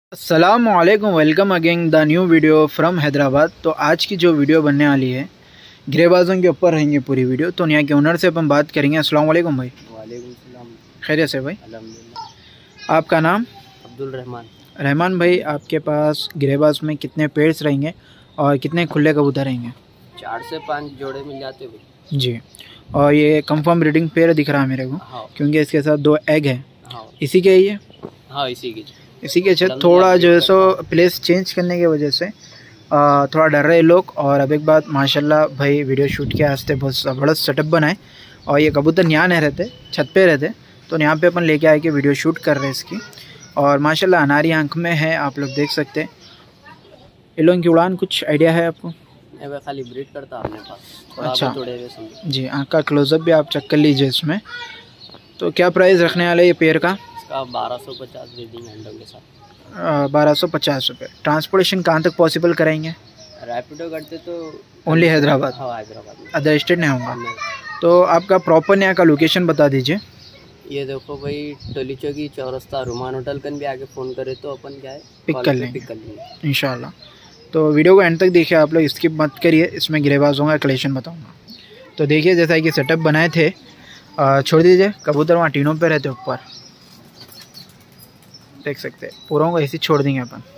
अस्सलामुअलैकुम, welcome again the new video from Hyderabad. तो आज की जो वीडियो बनने वाली है गिरेबाजों के ऊपर रहेंगे पूरी वीडियो। तो यहाँ के ओनर से अपन बात करेंगे। अस्सलाम वालेकुम भाई। वालेकुम सलाम। खैरियत से भाई? अल्हम्दुलिल्लाह। आपका नाम? अब्दुल रहमान। रहमान भाई, आपके पास गिरेबाज में कितने पेयर्स रहेंगे और कितने खुले कबूतर रहेंगे? 4 से 5 जोड़े मिल जाते भाई जी। और ये कंफर्म ब्रीडिंग पेयर दिख रहा है मेरे को। हाँ। क्योंकि इसके साथ 2 एग है। हाँ। इसी के ही है? हाँ, इसी की। अच्छा, थोड़ा जो है सो प्लेस चेंज करने की वजह से थोड़ा डर रहे लोग। और अब एक बात, माशाल्लाह भाई वीडियो शूट के वास्ते बहुत ज़बरदस्त सेटअप बनाए। और ये कबूतर यहाँ नहीं रहते, छत पे रहते, तो यहाँ पे अपन लेके आए कि वीडियो शूट कर रहे हैं इसकी। और माशाल्लाह अनारी आंख में है, आप लोग देख सकते हैं। इन लोगों की उड़ान कुछ आइडिया है आपको? मैं खाली ब्रीड करता अपने पास। अच्छा जी, आँख का क्लोजअप भी आप चेक कर लीजिए इसमें। तो क्या प्राइस रखने वाले ये पेयर का? इसका 1250 दे देंगे अंडों के साथ। 1250 रुपये। ट्रांसपोर्टेशन कहाँ तक पॉसिबल कराएंगे? रैपिडो करते तो ओनली हैदराबाद? हाँ, हैदराबाद में। अदर स्टेट नहीं होगा? तो आपका प्रॉपर यहाँ का लोकेशन बता दीजिए। ये देखो भाई, टोलीचो की चौरस्ता रुमान होटल कन भी आके फ़ोन करे तो अपन क्या है पिक कर लेंगे लेंगे इंशाल्लाह। तो वीडियो को एंड तक देखिए आप लोग, स्किप मत करिए। इसमें गिरेबाजों का कलेक्शन बताऊंगा। तो देखिए, जैसा कि सेटअप बनाए थे, छोड़ दीजिए। कबूतर वहाँ टीनों पे रहते ऊपर, देख सकते हैं। पूरों को ऐसे छोड़ देंगे अपन।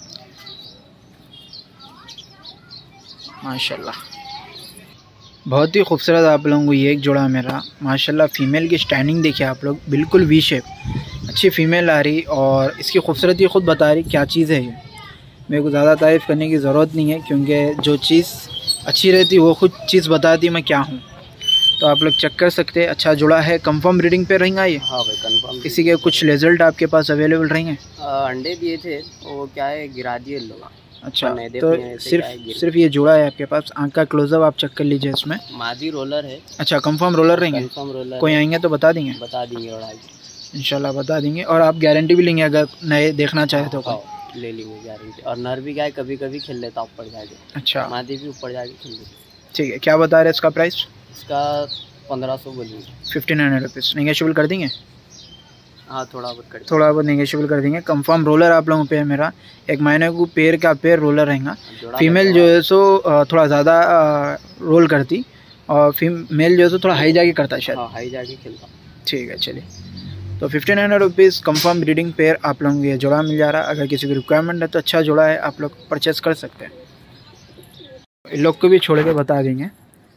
माशाल्लाह बहुत ही खूबसूरत आप लोगों को ये एक जोड़ा मेरा। माशाल्लाह फीमेल की स्टैंडिंग देखिए आप लोग, बिल्कुल वी शेप, अच्छी फीमेल आ रही। और इसकी खूबसूरती खुद बता रही क्या चीज़ है ये। मेरे को ज़्यादा तारीफ़ करने की ज़रूरत नहीं है, क्योंकि जो चीज़ अच्छी रहती वो खुद चीज़ बताती मैं क्या हूँ। तो आप लोग चेक कर सकते हैं, अच्छा जुड़ा है। कंफर्म ब्रीडिंग पे रहेंगा ये? हाँ भाई, कंफर्म। किसी के कुछ रिजल्ट आपके पास अवेलेबल रहेंगे? अंडे दिए थे, वो क्या है गिरा दिए लोग। अच्छा, तो सिर्फ ये जुड़ा है आपके पास। आँख का क्लोजअप आप चेक कर लीजिए इसमें। मादी रोलर है। अच्छा, कंफर्म रोलर रहेंगे? Confirm roller. कोई आएंगे तो बता देंगे? बता देंगे और इंशाल्लाह बता देंगे। और आप गारंटी भी लेंगे अगर नए देखना चाहे तो? हाँ, ले लेंगे गारंटी। और नर भी क्या है, कभी कभी खेल लेता ऊपर जाके। अच्छा, मादी भी ऊपर जाके खेल लेती। ठीक है। क्या बता रहे हैं इसका प्राइस? इसका 1500 बोलिए। 1500 रुपीज़ नेगोशिएबल कर देंगे? हाँ, थोड़ा बहुत नेगोशिएबल कर देंगे। कंफर्म रोलर आप लोगों पे है मेरा। 1 महीने को पेयर का पेयर रोलर रहेगा। फीमेल जो है सो थोड़ा ज़्यादा रोल करती, और मेल जो है सो थोड़ा हाई जाके करता है शायद। हाँ, हाई जाके खेलता। ठीक है, चलिए। तो 1500 रुपीज़ कंफर्म ब्रीडिंग पेयर आप लोगों को ये जोड़ा मिल जा रहा है। अगर किसी की रिक्वायरमेंट है तो अच्छा जोड़ा है, आप लोग परचेस कर सकते हैं। इन लोग को भी छोड़ के बता देंगे।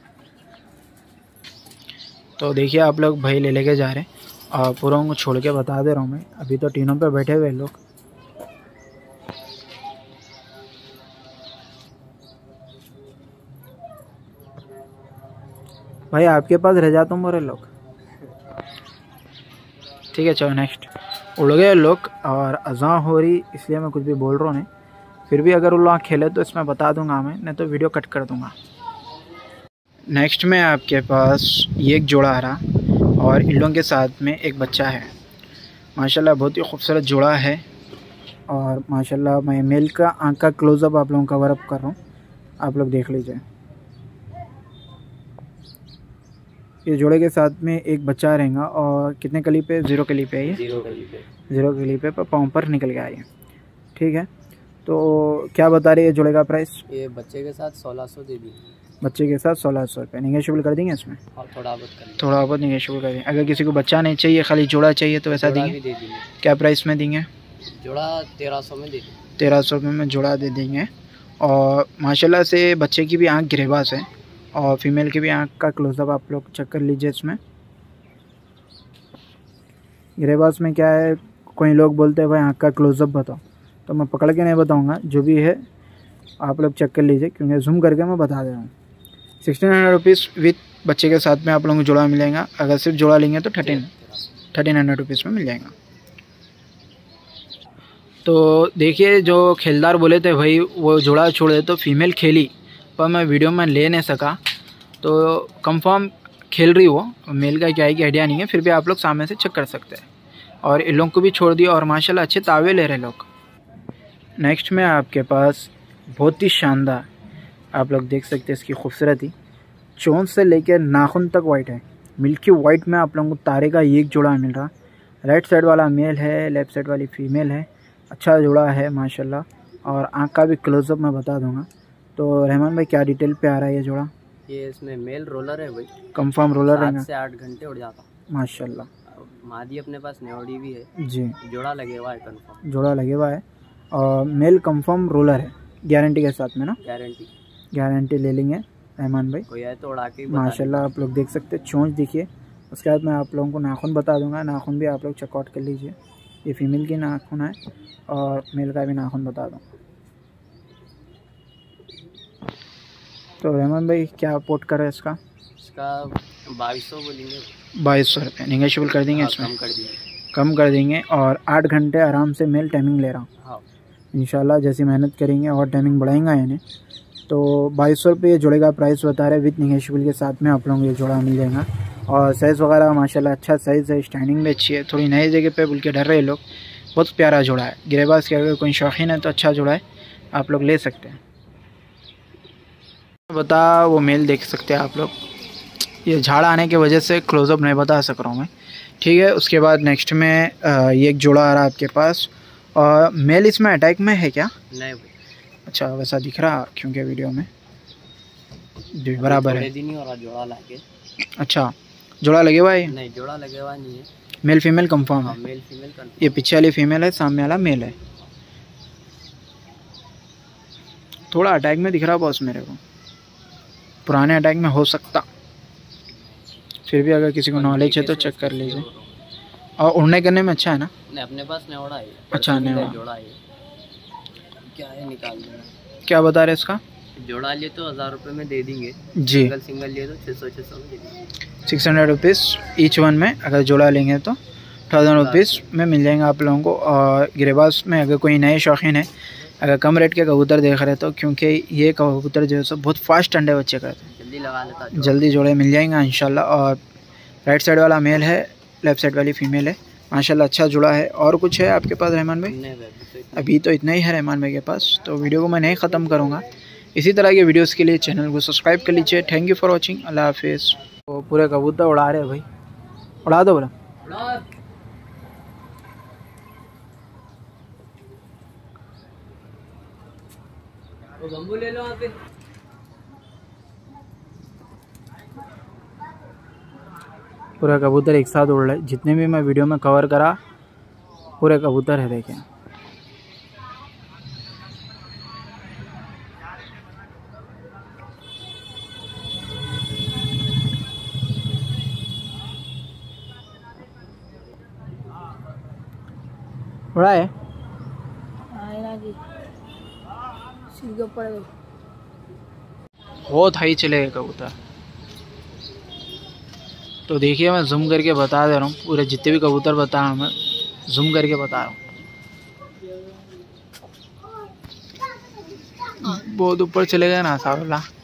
तो देखिए आप लोग, भाई ले लेके जा रहे हैं। और पूरा को छोड़ के बता दे रहा हूँ मैं, अभी तो टीनों पे बैठे हुए लोग। भाई आपके पास रह जाता हूँ मोरे लोग। ठीक है, चलो नेक्स्ट। उड़ गए लोग और अज़ां हो रही, इसलिए मैं कुछ भी बोल रहा हूँ नहीं। फिर भी अगर वो लोग खेले तो इसमें बता दूंगा मैं, नहीं तो वीडियो कट कर दूंगा। नेक्स्ट में आपके पास ये एक जोड़ा आ रहा, और इन लोगों के साथ में एक बच्चा है। माशाल्लाह बहुत ही खूबसूरत जोड़ा है। और माशाल्लाह मैं मेल का आँख का क्लोज़अप आप लोगों का कवर अप कर रहा हूँ, आप लोग देख लीजिए। ये जोड़े के साथ में एक बच्चा रहेगा। और कितने कली पे? 0 कली पे है ये? 0 कली पे पाँव पर निकल गया ये। ठीक है, तो क्या बता रही है जोड़े का प्राइस? ये बच्चे के साथ 1600 दे दी। बच्चे के साथ 1600 रुपये नेगोशिएबल कर देंगे इसमें? और थोड़ा बहुत नेगोशिएबल कर देंगे। अगर किसी को बच्चा नहीं चाहिए, खाली जोड़ा चाहिए, तो वैसा देंगे? क्या प्राइस में देंगे? जोड़ा 1300 में दे देंगे। 1300 रुपये में जोड़ा दे देंगे। और माशाल्लाह से बच्चे की भी आँख गिरेबाज है, और फीमेल की भी आँख का क्लोजअप आप लोग चेक कर लीजिए इसमें। गिरेबाज में क्या है, कोई लोग बोलते हैं भाई आँख का क्लोजअप बताओ, तो मैं पकड़ के नहीं बताऊँगा, जो भी है आप लोग चेक कर लीजिए, क्योंकि जूम करके मैं बता दे रहा हूँ। 1600 रुपीज़ विथ बच्चे के साथ में आप लोगों को जोड़ा मिलेगा। अगर सिर्फ जोड़ा लेंगे तो 1300 रुपीज़ में मिल जाएगा। तो देखिए, जो खेलदार बोले थे भाई वो जोड़ा छोड़े तो फीमेल खेली, पर मैं वीडियो में ले नहीं सका। तो कंफर्म खेल रही वो, मेल का क्या है कि आइडिया नहीं है, फिर भी आप लोग सामने से चेक कर सकते हैं। और इन लोगों को भी छोड़ दिया, और माशाल्लाह अच्छे तावे ले रहे लोग। नेक्स्ट में आपके पास बहुत ही शानदार, आप लोग देख सकते हैं इसकी खूबसूरती। चोंच से लेकर नाखून तक वाइट है, मिल्की वाइट में आप लोगों को तारे का एक जोड़ा मिल रहा। राइट साइड वाला मेल है, लेफ्ट साइड वाली फीमेल है। अच्छा जोड़ा है माशाल्लाह। और आँख का भी क्लोजअप मैं बता दूंगा। तो रहमान भाई क्या डिटेल पे आ रहा है ये जोड़ा? ये इसमें मेल रोलर है भाई, कंफर्म रोलर 7 रहेगा? से 8 घंटे उड़ जाता। माशाल्लाह मादी अपने पास नेवड़ी भी है जी। जोड़ा लगे हुआ है कंफर्म, जोड़ा लगे हुआ है और मेल कंफर्म रोलर है गारंटी के साथ में ना? गारंटी ले लेंगे रहमान भाई। कोई है तो उड़ा के माशाल्लाह आप लोग देख सकते हैं चोंच देखिए। उसके बाद मैं आप लोगों को नाखून बता दूंगा, नाखून भी आप लोग चेकआउट कर लीजिए। ये फीमेल की नाखून है और मेल का भी नाखून बता दूँ। तो रहमान भाई क्या पोर्ट कर रहे हैं इसका? 2200 बोलेंगे। 2200 रुपये निगेशियबल कर देंगे? इसमें कम कर देंगे। कम कर देंगे। और 8 घंटे आराम से मेल टाइमिंग ले रहा हूँ। हाँ इंशाल्लाह जैसी मेहनत करेंगे और टाइमिंग बढ़ाएंगा यानी तो 2200 रुपये जोड़े का प्राइस बता रहे विद निगेशियबल के साथ में आप लोगों को ये जोड़ा मिल जाएगा। और साइज़ वगैरह माशाल्लाह अच्छा साइज़ है, स्टैंडिंग भी अच्छी है। थोड़ी नई जगह पे बोल के डर रहे लोग, बहुत प्यारा जोड़ा है। गिरेबाज के अगर कोई शौकीन है तो अच्छा जोड़ा है, आप लोग ले सकते हैं। बता वो मेल देख सकते हैं आप लोग। ये झाड़ आने की वजह से क्लोजअप नहीं बता सक रहा हूँ मैं, ठीक है। उसके बाद नेक्स्ट में ये एक जोड़ा आ रहा है आपके पास। और मेल इसमें अटैक में है क्या? नहीं भाई। अच्छा वैसा दिख रहा क्योंकि वीडियो में बराबर है। जोड़ा लगे। अच्छा जोड़ा लगे हुआ है? नहीं जोड़ा लगे हुआ नहीं है। मेल फीमेल कंफर्म है? Male female confirm. ये पीछे वाली फीमेल है, सामने वाला मेल है। थोड़ा अटैक में दिख रहा बॉस मेरे को, पुराने अटैक में हो सकता, फिर भी अगर किसी को नॉलेज है तो चेक कर लीजिए। और उड़ने करने में अच्छा है ना? नहीं अपने पास नेवड़ा है। अच्छा नेवड़ा जोड़ा है क्या है, निकाल देना। क्या बता रहे इसका? जोड़ा लिए तो 1000 रुपये में दे देंगे जी। सिंगल लिए तो 600 में दे देंगे। 600 रुपीज़ ईच वन में अगर जोड़ा लेंगे तो 1000 रुपीज़ में मिल जाएंगे आप लोगों को। और गिरेबाज में अगर कोई नए शौकीन है, अगर कम रेट के कबूतर देख रहे तो, क्योंकि ये कबूतर जो है सो बहुत फास्ट अंडे बच्चे करते हैं, जल्दी लगा लेता, जल्दी जोड़े मिल जाएंगे इंशाल्लाह। और राइट साइड वाला मेल है, लेफ्ट साइड वाली फीमेल है। माशाल्लाह अच्छा जुड़ा है। और कुछ है आपके पास रहमान भाई? अभी तो इतना ही है रहमान भाई के पास। तो वीडियो को मैं नहीं ख़त्म करूँगा, इसी तरह के वीडियोस के लिए चैनल को सब्सक्राइब कर लीजिए। थैंक यू फॉर वॉचिंग, अल्लाह हाफिज़। तो पूरे कबूतर उड़ा रहे भाई, उड़ा दो बोला। बम्बू ले लो पे। पूरे कबूतर एक साथ उड़ रहे, जितने भी मैं वीडियो में कवर करा पूरे कबूतर है देखें। उड़ा है बहुत हाई चलेगा कबूतर। तो देखिए मैं जूम करके बता दे रहा हूँ, पूरे जितने भी कबूतर बता रहा हूँ मैं जूम करके बता रहा हूँ। बहुत ऊपर चले गए ना सारोला।